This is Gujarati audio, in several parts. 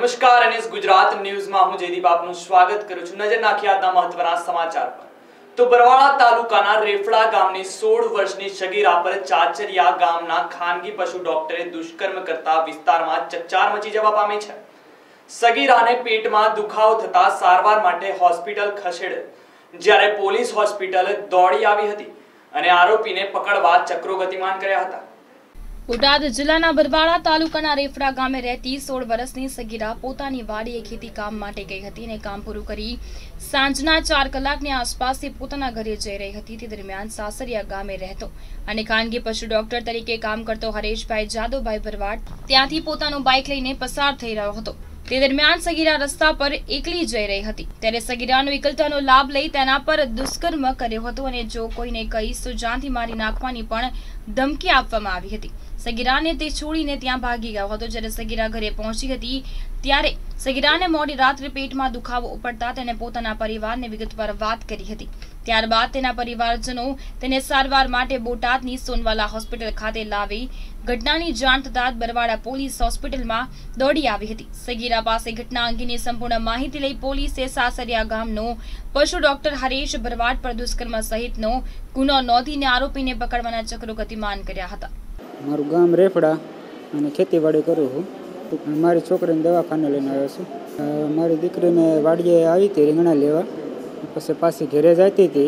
નમસ્કાર અને ગુજરાત ન્યૂઝમાં હું જયદીપ આપનું સ્વાગત કરું છું। નજર નાખીએ આજના મહત્વના સમાચાર પર। તો બરવાળા તાલુકાના રેફડા ગામની 16 વર્ષની સગીરા પર ચાચરિયા ગામના ખાનગી પશુ ડોક્ટરે દુષ્કર્મ કરતા વિસ્તારમાં ચકચાર મચી જવા પામી છે। સગીરાને પેટમાં દુખાવો થતા સારવાર માટે હોસ્પિટલ ખસેડેલ, જ્યારે પોલીસ હોસ્પિટલ દોડી આવી હતી અને આરોપીને પકડવા ચક્રો ગતિમાન કર્યા હતા। બોટાદ જિલ્લાના બરવાળા તાલુકાના રેફડા ગામે રહેતી 16 વર્ષની સગીરા પોતાની વાડીએ ખેતી કામ માટે ગઈ હતી અને કામ પૂરું કરી સાંજના 4 કલાકની આસપાસથી પોતાના ઘરે જઈ રહી હતી। તે દરમિયાન સાસરિયા ગામે રહેતો અને ખાનગી પશુ ડોક્ટર તરીકે કામ કરતો હરેશભાઈ જાદવભાઈ ભરવાડ ત્યાંથી પોતાનું બાઇક લઈને પસાર થઈ રહ્યો હતો। તે દરમિયાન સગીરા રસ્તા પર એકલી જઈ રહી હતી, ત્યારે સગીરાનો એકલતાનો લાભ લઈ તેના પર દુષ્કર્મ કર્યો હતો અને જો કોઈને કહીશ તો જાનથી મારી નાખવાની પણ ધમકી આપવામાં આવી હતી। સગીરાને તે છોડીને ત્યાં ભાગી ગયો હતો। જ્યારે સગીરા ઘરે પહોંચી હતી ત્યારે સગીરાને મોડી રાત્રે પેટમાં દુખાવો ઉપડતા તેને પોતાના પરિવારને વિગતવાર વાત કરી હતી। ત્યારબાદ તેના પરિવારજનો તેને સારવાર માટે બોટાદની સોનવાલા હોસ્પિટલ ખાતે લાવી ઘટનાની જાણ થતાં બરવાડા પોલીસ હોસ્પિટલમાં દોડી આવી હતી। સગીરા પાસે ઘટના અંગેની સંપૂર્ણ માહિતી લઈ પોલીસે સાસરિયા ગામનો પશુ ડોક્ટર હરેશ ભરવાડ પર દુષ્કર્મ સહિતનો ગુનો નોંધીને આરોપીને પકડવાના ચક્રો ગતિમાન કર્યા હતા। મારું ગામ રેફડા અને ખેતીવાડી કરું છું। મારી છોકરીને દવાખાને લઈને આવ્યો છું। મારી દીકરીને વાડીએ આવી હતી રીંગણા લેવા, પછી પાછી ઘરે જતી હતી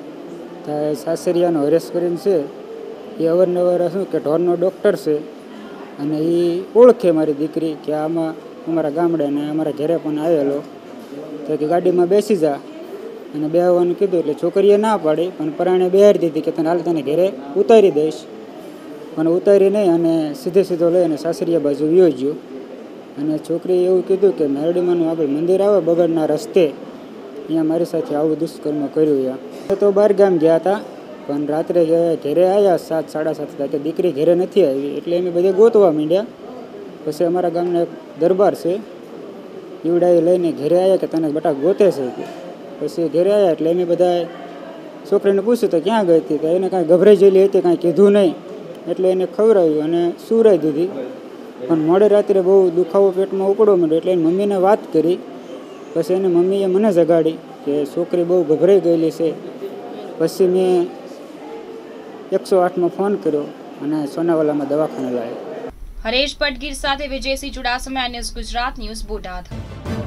ત્યાં સાસરિયાનો હરેશ કરીને છે, એ અવારનવાર શું કે ઢોરનો ડૉક્ટર છે અને એ ઓળખે મારી દીકરી કે આમાં અમારા ગામડે ને અમારા ઘરે પણ આવેલો, તો કે ગાડીમાં બેસી જા અને બેસવાનું કીધું એટલે છોકરીએ ના પાડી, પણ પરાણે બેહારી દીધી કે તને હાલ તને ઘરે ઉતારી દઈશ, પણ ઉતારી નહીં અને સીધો લઈને સાસરિયા બાજુ વ્યો ગયો। અને છોકરીએ એવું કીધું કે મેરડીમાંનું આગળ મંદિર આવે બગડના રસ્તે, અહીંયા મારી સાથે આવું દુષ્કર્મ કર્યું। તો બહાર ગામ ગયા હતા, પણ રાત્રે ઘરે આવ્યા 7 સાડા 7 હતા કે દીકરી ઘરે નથી આવી, એટલે અમે બધે ગોતવા માંડ્યા। પછી અમારા ગામના એક દરબાર છે, ઈવડાએ લઈને ઘરે આવ્યા કે તને બટા ગોતે છે કે। પછી ઘરે આવ્યા એટલે અમે બધા છોકરીને પૂછ્યું તો ક્યાં ગઈ હતી, તો એને કાંઈ ગભરાઈ ગયેલી હતી, કાંઈ કીધું નહીં, એટલે એને ખવડાવ્યું અને સુરાઈ દીધી। પણ મોડે રાત્રે બહુ દુખાવો પેટમાં ઉપડવા માંડ્યો એટલે એની મમ્મીને વાત કરી। પછી એની મમ્મીએ મને જગાડી કે છોકરી બહુ ગભરાઈ ગયેલી છે। પછી મેં 108માં ફોન કર્યો અને સોનાવાલામાં દવાખાને લાવ્યો। હરેશ પટગીર સાથે વિજયસિંહ ચુડાસમા, ગુજરાત ન્યૂઝ, બોટાદ।